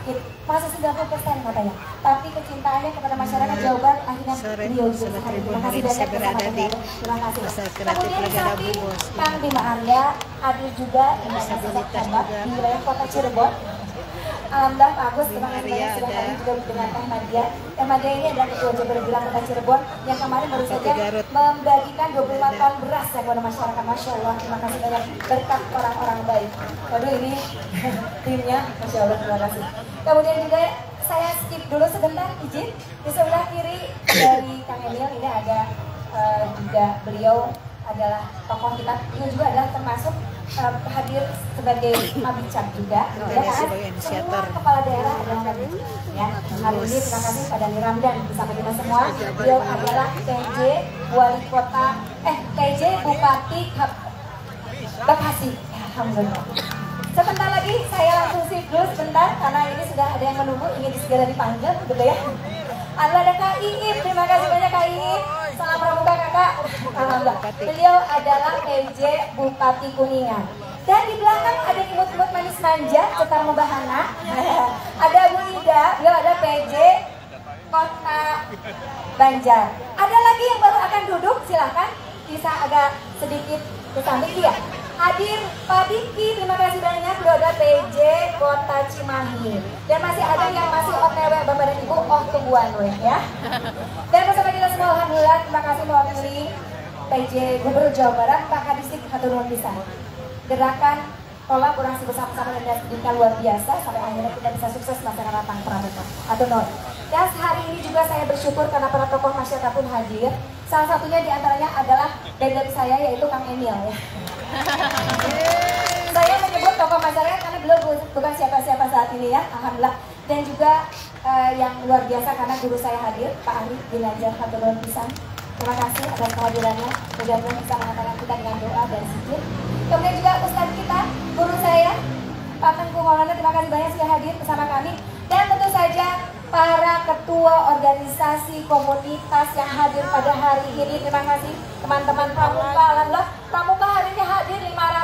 sakit, masih 90% katanya. Tapi kecintaannya kepada masyarakat Jawa Barat akhirnya beliau juga hadir. Terima kasih banyak bersama dengan terima kasih. Kemudian di samping Kang Bima Anda hadir juga dengan sahabat di wilayah Kota Cirebon. Alhamdulillah Pak Agus, terima kasih banyak sudah hadir juga dengan Teh Nadia. Teh Nadia ini adalah Ketua Jabar Bilang Kota Cirebon yang kemarin baru saja membagikan 25 ton beras ya kepada masyarakat. Masya Allah, terima kasih banyak berkat orang-orang baik. Waduh ini timnya, Masya Allah, terima kasih. Kemudian juga saya skip dulu sebentar, izin. Di sebelah kiri dari Kang Emil ini ada juga beliau adalah tokoh kita, beliau juga adalah termasuk hadir sebagai mabicak juga, ya kan? Semua kepala daerah adalah mabicak. Ya, hari ini terima kasih pada Niramdan bersama kita semua. Beliau adalah TJ Wali Kota, TJ Bupati Bekasi. Alhamdulillah. Sebentar lagi saya langsung sip dulu sebentar karena ini sudah ada yang menunggu ingin segera dipanggil, betul ya? Ada Kak Iip, terima kasih banyak Kak Iip. Salam pramuka kakak. Alhamdulillah. Beliau adalah PJ Bupati Kuningan. Dan di belakang ada imut-imut manis manja, cetar membahana. Ada Bu Ida, beliau ada PJ Kota Banjar. Ada lagi yang baru akan duduk, silakan. Bisa agak sedikit ke samping ya. Hadir Pak Diki, terima kasih banyak. Beliau ada PJ Kota Cimahi. Dan masih ada yang masih OTW Bapak dan Ibu, tungguan ya. Dan bersama kita semua, alhamdulillah, terima kasih mewakili PJ Gubernur Jawa Barat, Pak Kadisik Haturun Pisan. Gerakan kolaborasi bersama-sama dan pendidikan luar biasa sampai akhirnya kita bisa sukses melaksanakan Ratang Pramuka atau NOR. Dan hari ini juga saya bersyukur karena para tokoh masyarakat pun hadir. Salah satunya diantaranya adalah dari saya yaitu Kang Emil ya. Saya menyebut tokoh masyarakat karena beliau bukan siapa-siapa saat ini ya, alhamdulillah. Dan juga yang luar biasa karena guru saya hadir, Pak Arif Ginanjar Haturun Pisan. Terima kasih atas kehadirannya. Mudah-mudahan bisa mengantarkan kita dengan doa dan zikir. Kemudian juga Ustadz kita, guru saya, Pak Tengku Maulana, terima kasih banyak sudah hadir bersama kami. Dan tentu saja para ketua organisasi komunitas yang hadir pada hari ini. Terima kasih teman-teman Pramuka. Alhamdulillah, Pramuka hari ini hadir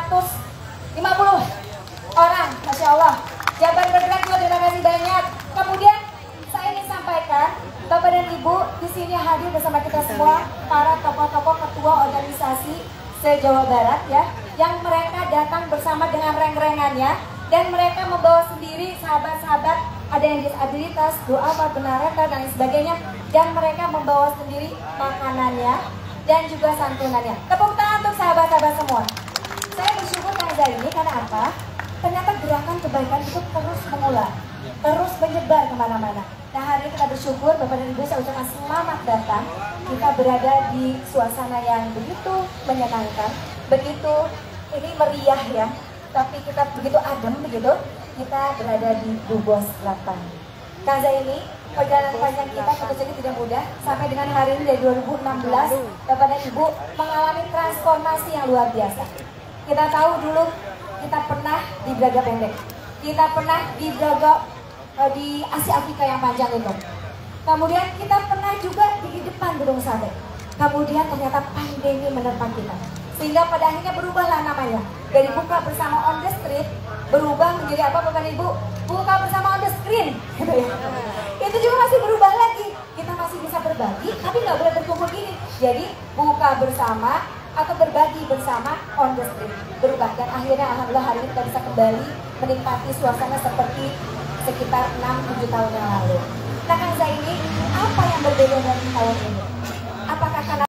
550 orang, Masya Allah. Jabar Bergerak juga terima kasih banyak. Kemudian saya ingin sampaikan, Bapak dan Ibu di sini hadir bersama kita semua para tokoh-tokoh ketua organisasi se-Jawa Barat ya, yang mereka datang bersama dengan reng-rengannya dan mereka membawa sendiri sahabat-sahabat, ada yang disabilitas, doa, benareka dan lain sebagainya, dan mereka membawa sendiri makanannya dan juga santunannya. Tepuk tangan untuk sahabat-sahabat semua. Saya bersyukur pada ini karena apa? Ternyata gerakan kebaikan itu terus mengular, terus menyebar kemana-mana. Nah hari ini kita bersyukur Bapak dan Ibu, saya ucapkan selamat datang. Kita berada di suasana yang begitu menyenangkan, begitu ini meriah ya. Tapi kita begitu adem begitu, kita berada di Dubos Selatan. Kaza ini perjalanan panjang kita tentu saja tidak mudah. Sampai dengan hari ini dari 2016, Bapak dan Ibu mengalami transformasi yang luar biasa. Kita tahu dulu kita pernah di Braga Pendek, kita pernah di Braga di Asia Afrika yang panjang itu. Kemudian kita pernah juga di depan Gedung Sate. Kemudian ternyata pandemi menerpa kita. Sehingga pada akhirnya berubahlah namanya. Dari buka bersama on the street berubah menjadi apa Bapak Ibu? Buka bersama on the screen. Gitu ya. Itu juga masih berubah lagi. Kita masih bisa berbagi, tapi nggak boleh berkumpul gini. Jadi buka bersama atau berbagi bersama on the street berubah. Dan akhirnya alhamdulillah hari ini kita bisa kembali menikmati suasana seperti sekitar 6-7 tahun yang lalu. Nah Kang Zaini, apa yang berbeda dari tahun ini? Apakah karena